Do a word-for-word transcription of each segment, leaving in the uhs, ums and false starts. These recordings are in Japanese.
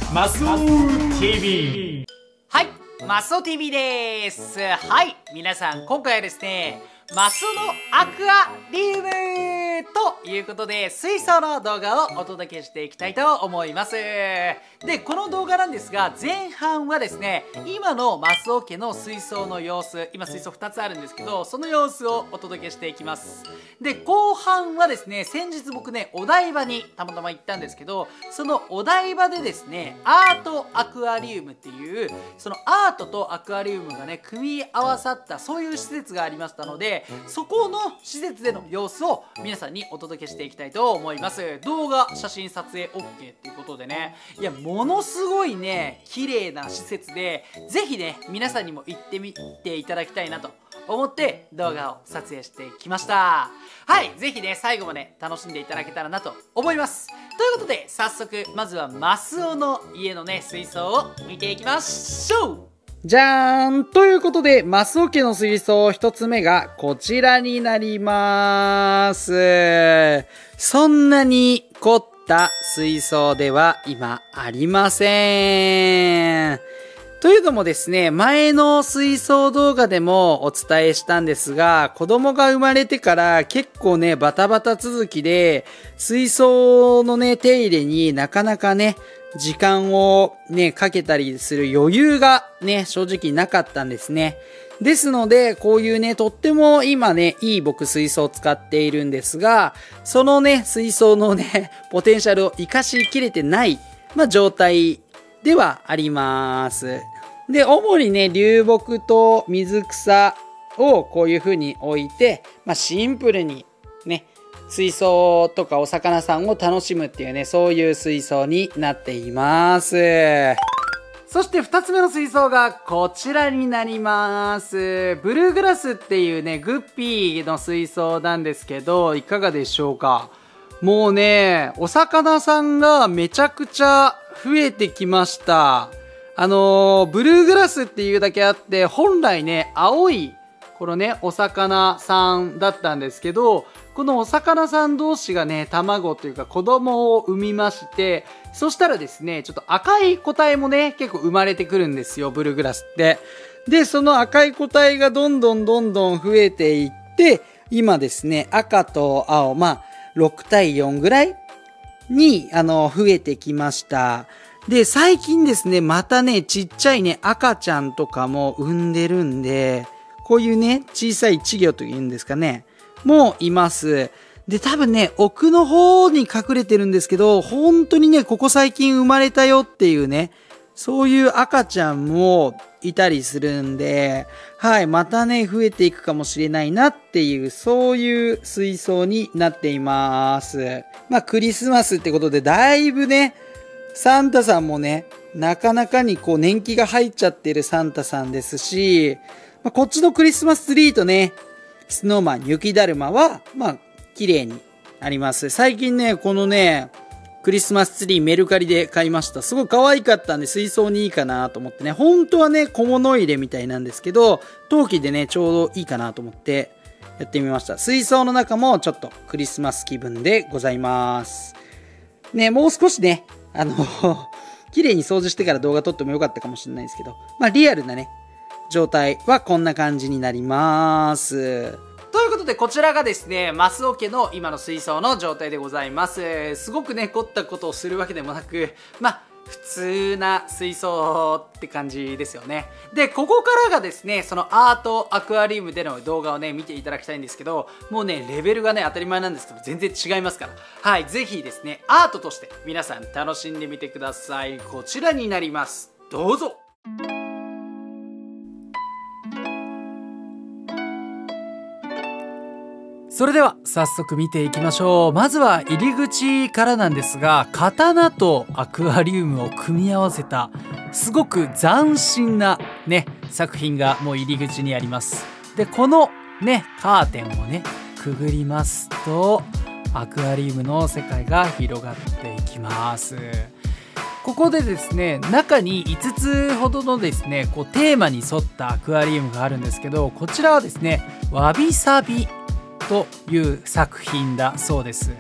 マスオ ティービー。 はい、マスオ ティービー です。はい、皆さん今回はですね、マスオのアクアリウムということで水槽の動画をお届けしていきたいと思います。で、この動画なんですが、前半はですね、今のマスオ家の水槽の様子、今水槽ふたつあるんですけど、その様子をお届けしていきます。で、後半はですね、先日僕ね、お台場にたまたま行ったんですけど、そのお台場でですね、アートアクアリウムっていう、そのアートとアクアリウムがね、組み合わさったそういう施設がありましたので、そこの施設での様子を皆さんにお届けしていきたいと思います。動画、写真撮影 オーケー っていうことでね、いや、ものすごいね、綺麗な施設で、ぜひね、皆さんにも行ってみていただきたいなと思って動画を撮影してきました。はい、ぜひね、最後まで楽しんでいただけたらなと思います。ということで、早速、まずはマスオの家のね、水槽を見ていきましょう。じゃーんということで、マスオ家の水槽一つ目がこちらになります。そんなに凝った水槽では今ありません。というのもですね、前の水槽動画でもお伝えしたんですが、子供が生まれてから結構ね、バタバタ続きで、水槽のね、手入れになかなかね、時間をね、かけたりする余裕がね、正直なかったんですね。ですので、こういうね、とっても今ね、いい僕水槽を使っているんですが、そのね、水槽のね、ポテンシャルを活かしきれてない、まあ、状態ではあります。で、主にね、流木と水草をこういう風に置いて、まあ、シンプルにね、水槽とかお魚さんを楽しむっていうね、そういう水槽になっています。そして二つ目の水槽がこちらになります。ブルーグラスっていうね、グッピーの水槽なんですけど、いかがでしょうか。もうね、お魚さんがめちゃくちゃ増えてきました。あのー、ブルーグラスっていうだけあって、本来ね、青いこのね、お魚さんだったんですけど、このお魚さん同士がね、卵というか子供を産みまして、そしたらですね、ちょっと赤い個体もね、結構生まれてくるんですよ、ブルーグラスって。で、その赤い個体がどんどんどんどん増えていって、今ですね、赤と青、まあ、ろくたいよんぐらいに、あの、増えてきました。で、最近ですね、またね、ちっちゃいね、赤ちゃんとかも産んでるんで、こういうね、小さい稚魚というんですかね、もいます。で、多分ね、奥の方に隠れてるんですけど、本当にね、ここ最近生まれたよっていうね、そういう赤ちゃんもいたりするんで、はい、またね、増えていくかもしれないなっていう、そういう水槽になっています。まあ、クリスマスってことで、だいぶね、サンタさんもね、なかなかにこう年季が入っちゃってるサンタさんですし、まあ、こっちのクリスマスツリーとね、スノーマン、雪だるまは、まあ、綺麗にあります。最近ね、このね、クリスマスツリーメルカリで買いました。すごい可愛かったんで水槽にいいかなと思ってね。本当はね、小物入れみたいなんですけど、陶器でね、ちょうどいいかなと思ってやってみました。水槽の中もちょっとクリスマス気分でございます。ね、もう少しね、あの、綺麗に掃除してから動画撮ってもよかったかもしれないですけど、まあリアルなね、状態はこんな感じになります。ということで、こちらがですね、マスオ家の今の水槽の状態でございます。すごくね、凝ったことをするわけでもなく、まあ、普通な水槽って感じですよね。で、ここからがですね、そのアートアクアリウムでの動画をね、見ていただきたいんですけど、もうね、レベルがね、当たり前なんですけど、全然違いますから。はい、ぜひですね、アートとして皆さん楽しんでみてください。こちらになります。どうぞ。それでは早速見ていきましょう。まずは入り口からなんですが、刀とアクアリウムを組み合わせたすごく斬新なね作品がもう入り口にあります。で、このねカーテンをねくぐりますとアクアリウムの世界が広がっていきます。ここでですね、中にいつつほどのですねこうテーマに沿ったアクアリウムがあるんですけど、こちらはですねわびさびという作品だそうです。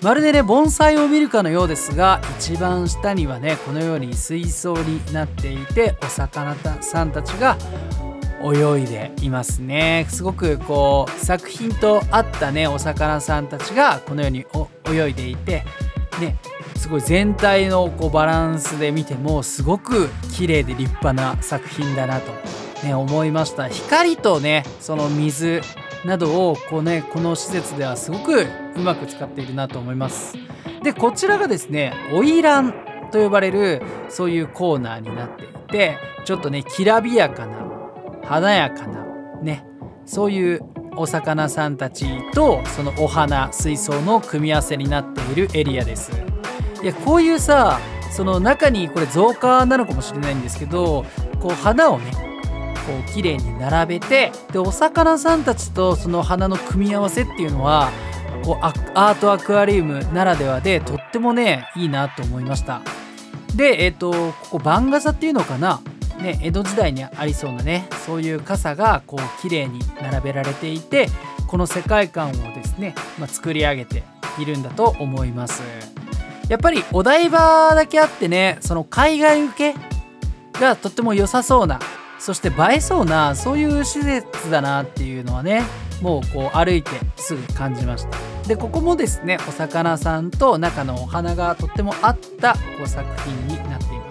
まるでね盆栽を見るかのようですが、一番下にはねこのように水槽になっていて、お魚さんたちが泳いでいますね。すごくこう作品と合ったねお魚さんたちがこのように泳いでいてね、すごい全体のこうバランスで見てもすごく綺麗で立派な作品だなと、ね、思いました。光とねその水などをこう、ね、この施設ではすごくうまく使っているなと思います。でこちらがですね花魁と呼ばれるそういうコーナーになっていて、ちょっとねきらびやかな華やかなねそういうお魚さんたちとそのお花水槽の組み合わせになっているエリアです。いやこういうさその中にこれ造花なのかもしれないんですけど、こう花をねこう綺麗に並べて、でお魚さんたちとその花の組み合わせっていうのはこうアートアクアリウムならではでとってもねいいなと思いました。でえっ、とここ番傘っていうのかなね、江戸時代にありそうなねそういう傘がこう綺麗に並べられていて、この世界観をですね、まあ、作り上げているんだと思います。やっぱりお台場だけあってね、その海外受けがとっても良さそうな、そして映えそうなそういう施設だなっていうのはねもうこう歩いてすぐ感じました。でここもですねお魚さんと中のお花がとっても合ったこう作品になっています。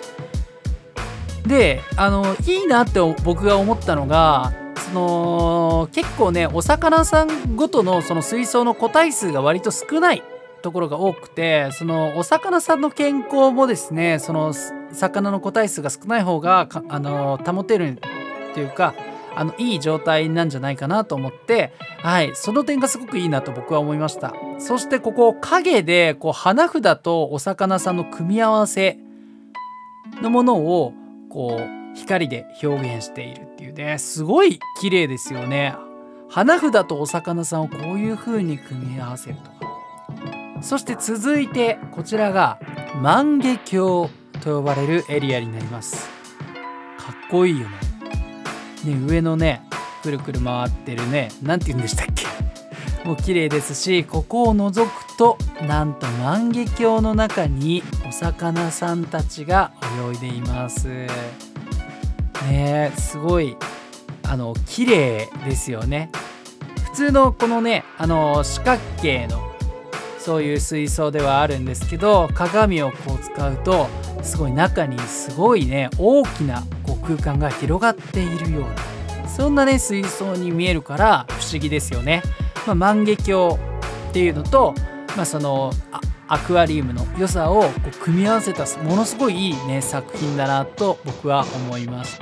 であのいいなって僕が思ったのが、その結構ねお魚さんごとのその水槽の個体数が割と少ないところが多くて、そのお魚さんの健康もですねその魚の個体数が少ない方があの保てるっていうかあのいい状態なんじゃないかなと思って、はい、その点がすごくいいなと僕は思いました。そしてここ影でこう花札とお魚さんの組み合わせのものをこう光で表現しているっていうね、すごい綺麗ですよね。花札とお魚さんをこういう風に組み合わせるとか。そして続いてこちらが万華鏡と呼ばれるエリアになります。かっこいいよね。ね上のねくるくる回ってるね、なんて言うんでしたっけもう綺麗ですし、ここを覗くとなんと万華鏡の中にお魚さんたちが泳いでいますね。すごいあの綺麗ですよね。普通のこのねあの四角形のそういう水槽ではあるんですけど、鏡をこう使うとすごい中にすごいね大きなこう空間が広がっているような、そんなね水槽に見えるから不思議ですよね。まあ、万華鏡っていうのと、まあ、そのアクアリウムの良さをこう組み合わせたものすごいいいね作品だなと僕は思いました。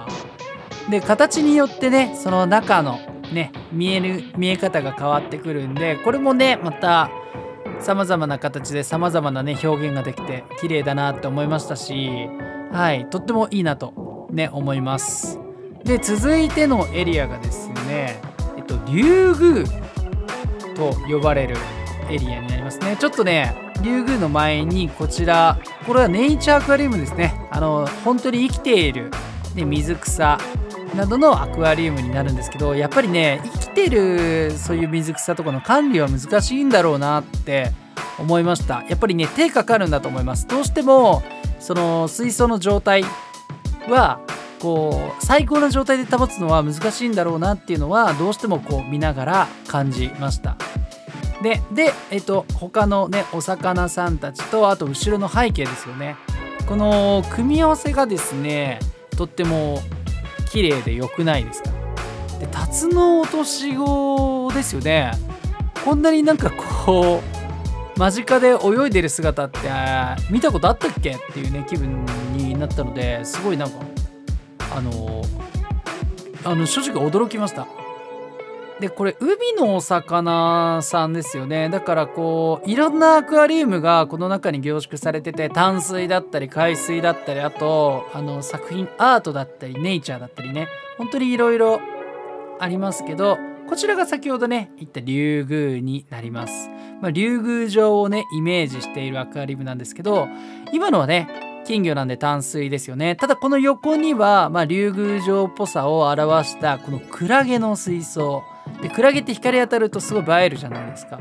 で形によってねその中のね見える見え方が変わってくるんで、これもねまたさまざまな形でさまざまなね表現ができて綺麗だなって思いましたし、はいとってもいいなとね思います。で続いてのエリアがですね、えっと竜宮と呼ばれるエリアになりますね。ちょっとね竜宮の前にこちら、これはネイチャーアクアリウムですね。あの本当に生きている、ね、水草などのアクアリウムになるんですけど、やっぱりね生きてるそういう水草とかの管理は難しいんだろうなって思いました。やっぱりね手かかるんだと思います。どうしてもその水槽の状態はこう最高な状態で保つのは難しいんだろうなっていうのはどうしてもこう見ながら感じました。で、でえっと他のねお魚さんたちと、あと後ろの背景ですよね。この組み合わせがですねとっても綺麗で良くないですか。でタツノオトシゴですよね。こんなになんかこう間近で泳いでる姿って見たことあったっけっていうね気分になったので、すごいなんかあのあの正直驚きました。でこれ海のお魚さんですよね。だからこういろんなアクアリウムがこの中に凝縮されてて、淡水だったり海水だったり、あとあの作品アートだったりネイチャーだったりね、本当にいろいろありますけど、こちらが先ほどね言った竜宮になります。まあ、竜宮城をねイメージしているアクアリウムなんですけど、今のはね金魚なんで淡水ですよね。ただこの横には、まあ、竜宮城っぽさを表したこのクラゲの水槽で、クラゲって光当たるとすごい映えるじゃないですか。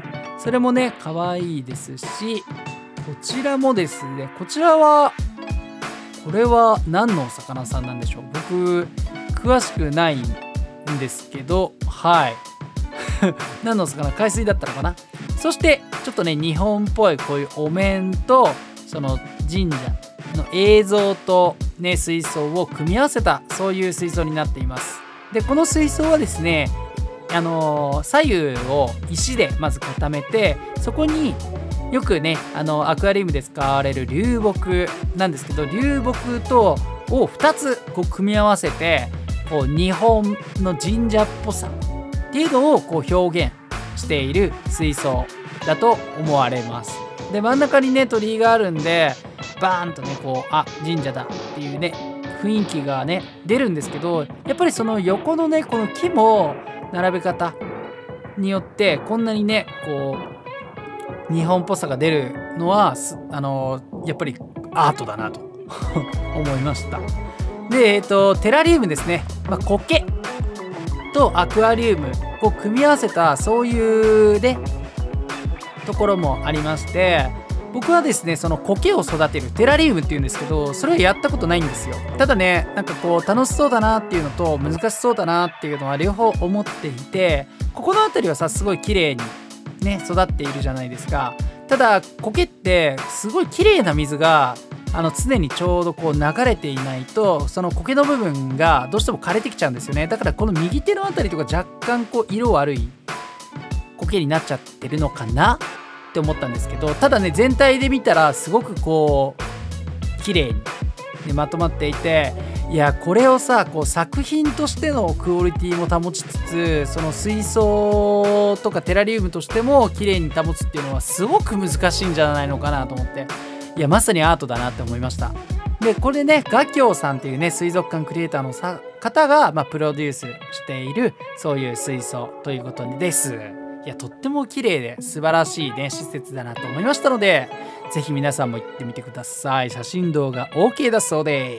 それもね可愛いですし、こちらもですね、こちらはこれは何のお魚さんなんでしょう。僕詳しくないんですけど、はい何のお魚、海水だったのかな。そしてちょっとね日本っぽいこういうお面とその神社の映像とね水槽を組み合わせた、そういう水槽になっています。でこの水槽はですね、あのー、左右を石でまず固めて、そこによくねあのアクアリウムで使われる流木なんですけど、流木とをふたつこう組み合わせて、こう日本の神社っぽさっていうのをこう表現している水槽だと思われます。で真ん中にね鳥居があるんで、バーンとねこうあ神社だっていうね雰囲気がね出るんですけど、やっぱりその横のねこの木も並べ方によってこんなにねこう日本っぽさが出るのはあのやっぱりアートだなと思いました。で、えっと、テラリウムですね、まあ、苔とアクアリウムを組み合わせたそういうねところもありまして、僕はですねその苔を育てるテラリウムっていうんですけど、それをやったことないんですよ。ただねなんかこう楽しそうだなっていうのと難しそうだなっていうのは両方思っていて、ここの辺りはさすごい綺麗にね育っているじゃないですか。ただ苔ってすごい綺麗な水があの常にちょうどこう流れていないと、その苔の部分がどうしても枯れてきちゃうんですよね。だからこの右手のあたりとか若干こう色悪い苔になっちゃってるのかなって思ったんですけど、ただね全体で見たらすごくこう綺麗に、ね、まとまっていて、いやこれをさこう作品としてのクオリティも保ちつつ、その水槽とかテラリウムとしても綺麗に保つっていうのはすごく難しいんじゃないのかなと思って、いやまさにアートだなって思いました。でこれね画協さんっていうね水族館クリエイターのさ方が、まあ、プロデュースしているそういう水槽ということです。いやとっても綺麗で素晴らしいね施設だなと思いましたので、ぜひ皆さんも行ってみてください。写真動画 オーケー だそうです。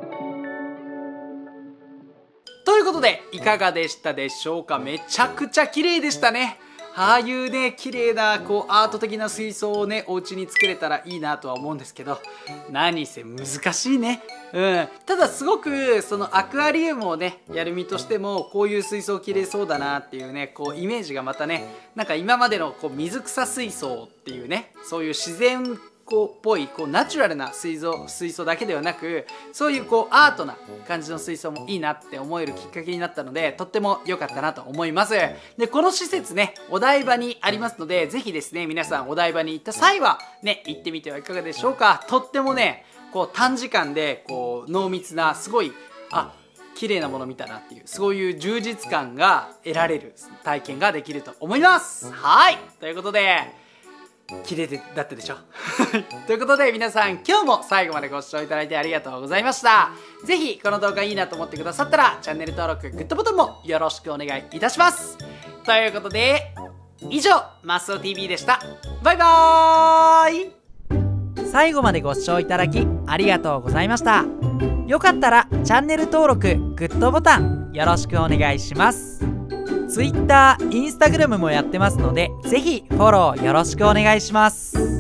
ということでいかがでしたでしょうか。めちゃくちゃ綺麗でしたね。ああいうね綺麗なこうアート的な水槽をねお家に作れたらいいなとは思うんですけど、何せ難しいね。うん、ただすごくそのアクアリウムをねやる身としてもこういう水槽綺麗そうだなっていうねこうイメージがまたね、なんか今までのこう水草水槽っていうねそういう自然こうっぽいこうナチュラルな水槽水槽だけではなく、そういうこうアートな感じの水槽もいいなって思えるきっかけになったので、とっても良かったなと思います。でこの施設ねお台場にありますので、ぜひですね皆さんお台場に行った際はね行ってみてはいかがでしょうか。とってもねこう短時間でこう濃密なすごいあ綺麗なもの見たなっていうそういう充実感が得られる体験ができると思います。はいということで綺麗でだったでしょということで皆さん今日も最後までご視聴いただいてありがとうございました。ぜひこの動画いいなと思ってくださったらチャンネル登録グッドボタンもよろしくお願いいたします。ということで以上マスオ ティーブイ でした。バイバーイ。最後までご視聴いただきありがとうございました。よかったらチャンネル登録グッドボタンよろしくお願いします。Twitter、Instagram もやってますので、ぜひフォローよろしくお願いします。